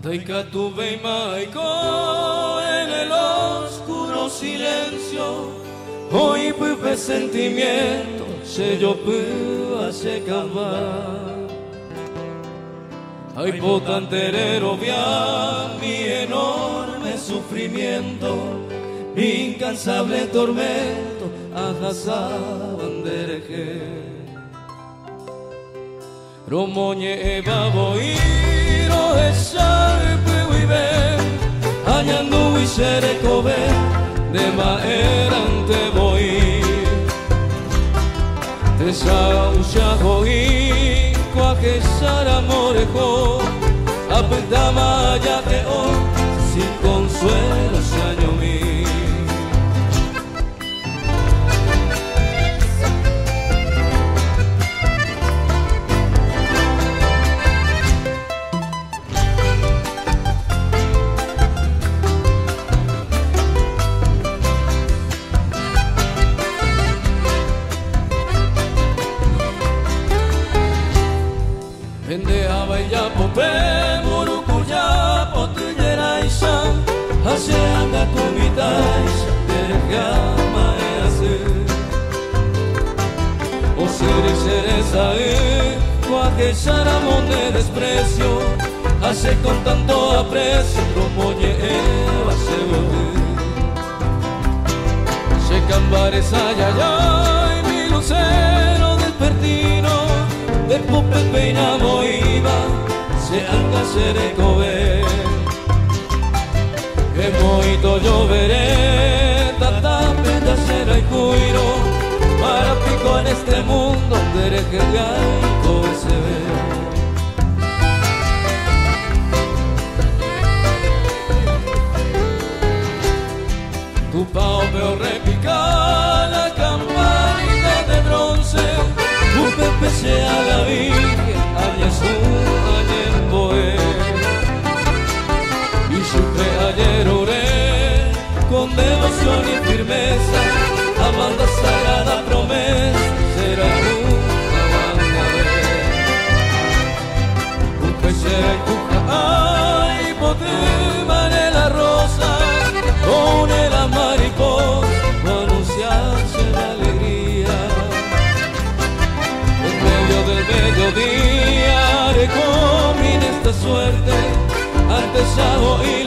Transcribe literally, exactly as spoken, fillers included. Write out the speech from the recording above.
Taika tuve maico en el oscuro silencio, hoy pupe sentimiento, se yo pude hacer calmar. Ay, potanterero, via mi enorme sufrimiento, mi incansable tormento, ajasaban dereje. Romoñe eva boiro esa puibe, añando y sere kobe, de maerante voy. Te saucha hoy, cuaque sara morejo, apetama ya que hoy, sin consuelo se año mí. Vende a bailar pope, murucuya, potilleraisa, hace anda comitaisa, tergama e hace. O sere seresa e, cuaque saramón de desprecio, hace con tanto aprecio, romoñe eva se volver. Se cambares ay ay ay, mi lucero despertino, de pope peinamo iba, se anca sere kobe. Que moito lloveré, tata penda será y cuiro, para pico en este mundo, dereje gaico se ve. Tu pao veo repicar la campanita de bronce, tu pepe sea la virgen, aña su añen boe. Y supe ayer oré, con devoción y firmeza, amando sagrada promesa, será nunca mandaré. Un pecera y cuja, ay, potrema en la rosa, con la mariposa, para anunciarse la alegría. Del mediodía, haré comín esta suerte, antes ya oí